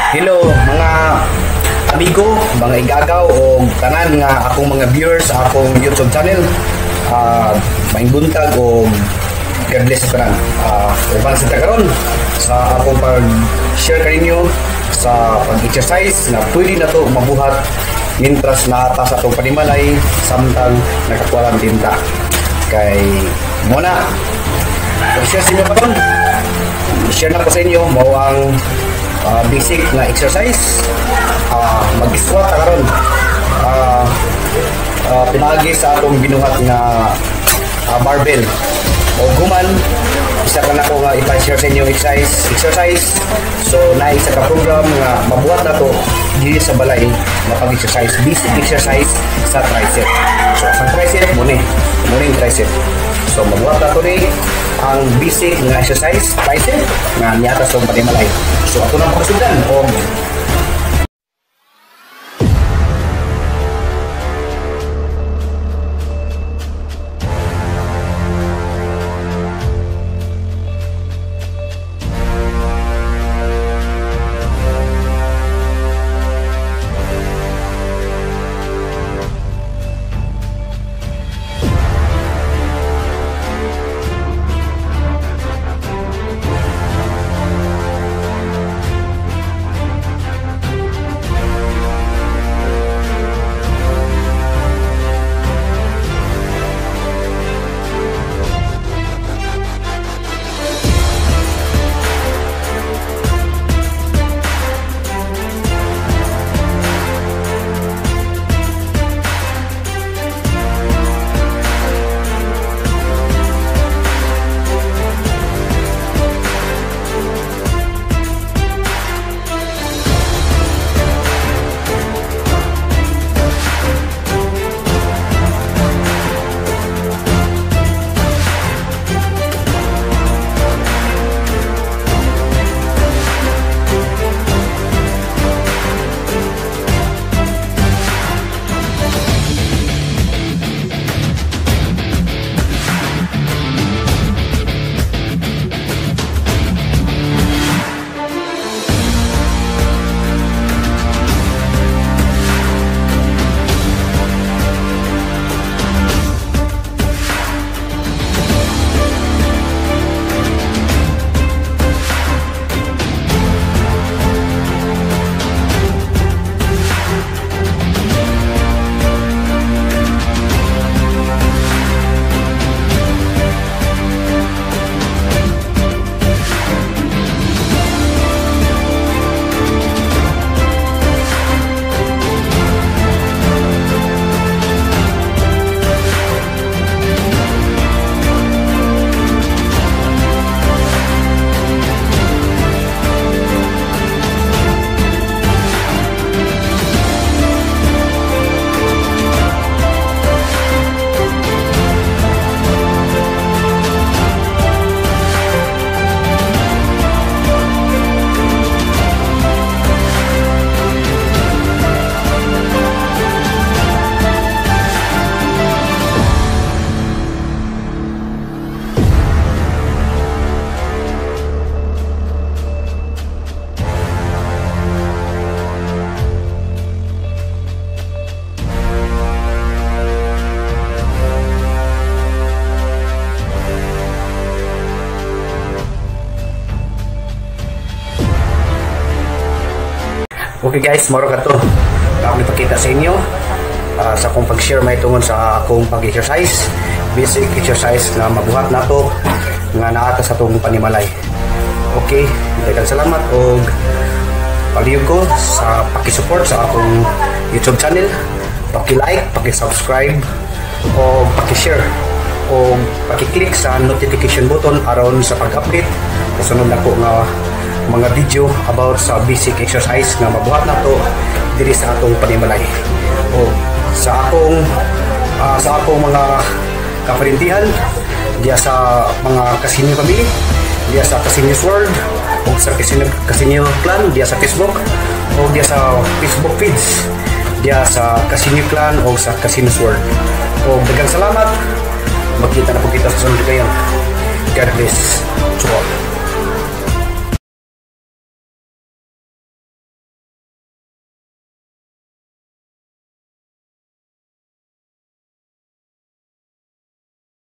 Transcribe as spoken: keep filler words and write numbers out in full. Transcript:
Hello mga amigo, mga igagaw o tanan nga akong mga viewers sa akong YouTube channel. Uh, maing buntag o God bless ka lang. Uh, Uban sa tagaron sa akong pag-share kaninyo sa pag-exercise na pwede na to mabuhat mintras naata sa itong panimalay samtang nakakuwalang tinta. Kay muna, pag-share sa inyo karon, share na ko sa inyo mo ang uh, basic na exercise. uh, mag-squat na karon. uh, uh, pinagi sa atong binuhat na uh, barbell o guman. Isa ka na ko nga ipa-share sa inyo exercise exercise so na isa ka program nga mabuhat na to dili sa balay na pag-exercise, basic exercise sa tricep. So sa tricep muna muna yung tricep. So mabuhat na to rin ang basic nga exercise tricep nga niyata sa panimalay. So ato na pagsudan o okay guys, maro ka to ako ipakita sa inyo uh, sa akong pag-share may tungod sa akong pag-exercise, basic exercise na mabuhat na to nga naata sa itong panimalay. Okay, daghang salamat o palihog ko sa paki-support sa akong YouTube channel. Paki-like, paki-subscribe o paki-share o paki-click sa notification button aron sa pag-update kasunod na ko nga mga video about sa basic exercise nga mabuhat na to diri sa atong panimalay o sa akong uh, sa akong mga kaparintihan diya sa mga Casinio family, diya sa Casinio's World o sa Casinio, Casinio Clan diya sa Facebook o diya sa Facebook feeds diya sa Casinio Clan o sa Casinio's World. O daghang salamat, magkita na po kita sa sunod kayo. God bless to all.